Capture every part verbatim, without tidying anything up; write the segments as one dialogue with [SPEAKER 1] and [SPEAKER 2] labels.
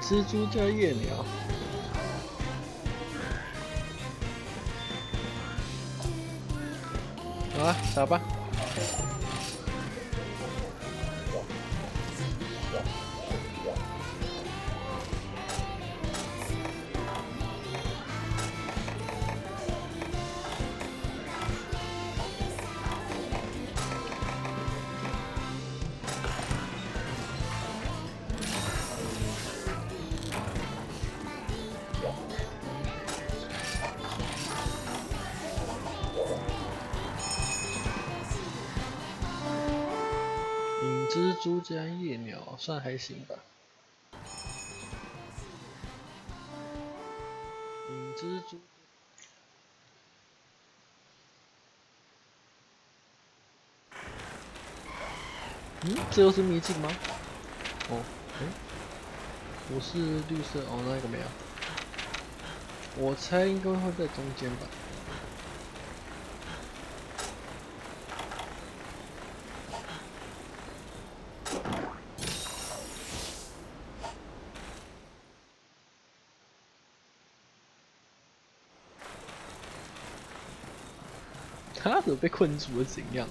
[SPEAKER 1] 蜘蛛加夜鸟。好啊，打吧。影蜘蛛加夜鸟算还行吧。影蜘蛛，嗯，这又是秘境吗？哦，哎、欸，我是绿色，哦，那个没有。我猜应该会在中间吧。他怎么被困住了？怎样？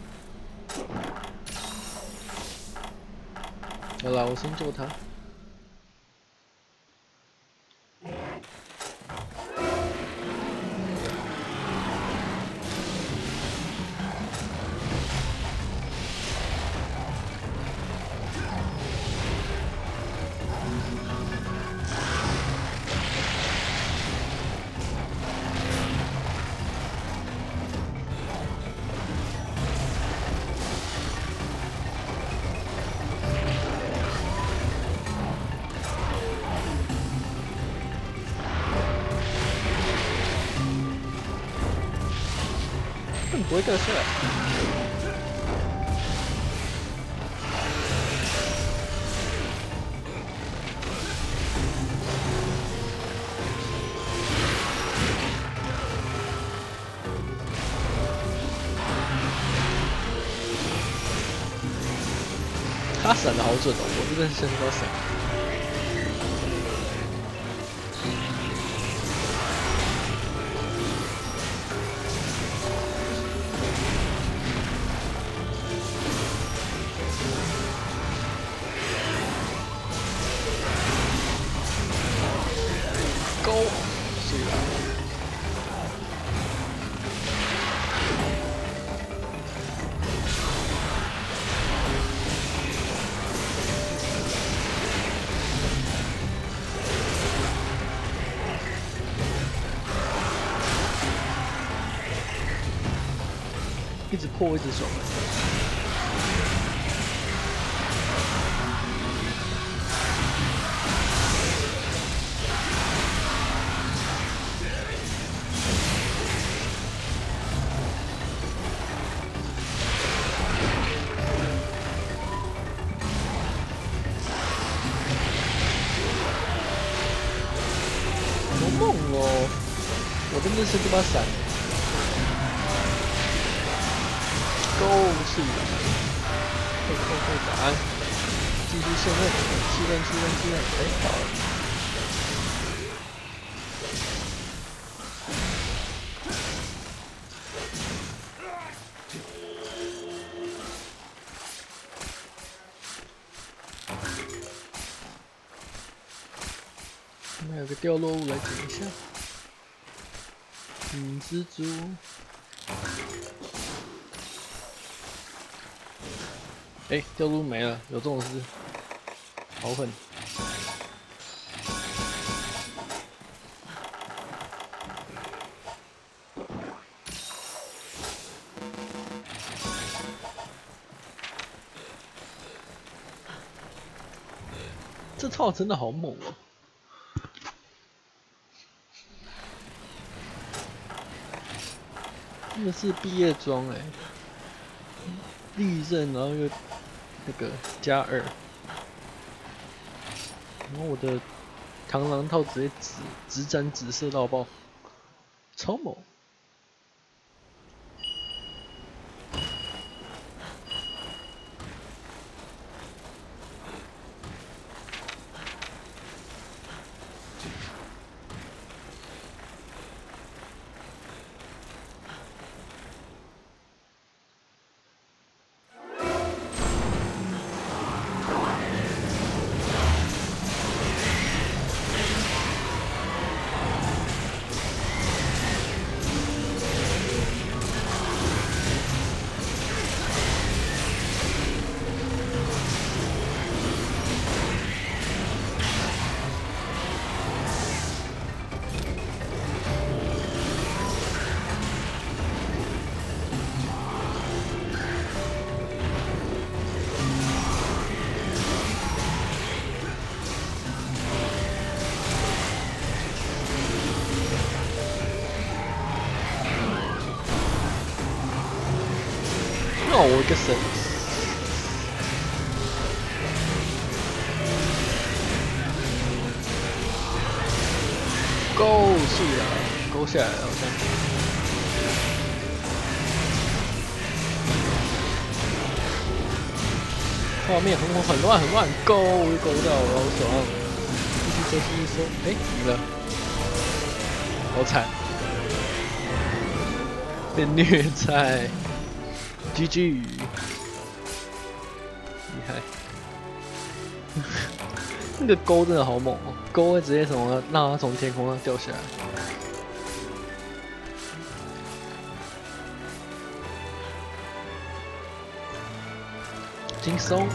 [SPEAKER 1] 好啦，我先救他。你不会掉下来。他闪的好准哦，我这边是身高闪。勾，是啊。一直破，一直爽。好猛哦！我真的是这把伞。勾是，快快快打！继续现任，气任气任气任，哎，好了。我们有个掉落物来捡一下。影蜘蛛。哎、欸，掉落物没了，有这种事，好狠！这套真的好猛哦！真的是毕业装哎，利刃，然后又那个加二，然后我的螳螂套直接直直斩紫色到爆，超猛！ 哦，我个神！勾是啊，勾下来了好像。画面很很乱很乱，勾勾到我好爽！继续说继续说，哎，赢了，好惨，被虐菜 ，G G， 厉害。那个钩真的好猛哦，钩会直接什么让它从天空上掉下来。轻松。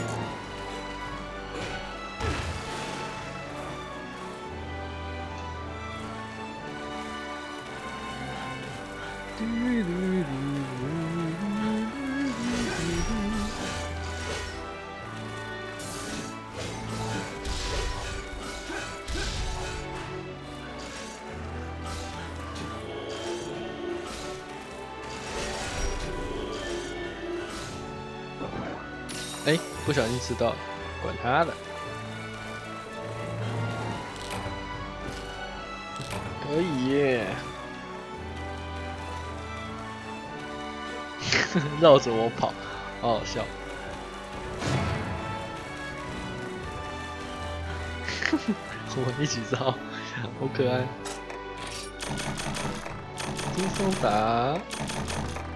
[SPEAKER 1] 哎，不小心吃到了，管他的。可以耶，绕着我跑，好好笑。我们一起绕，好可爱。轻松打。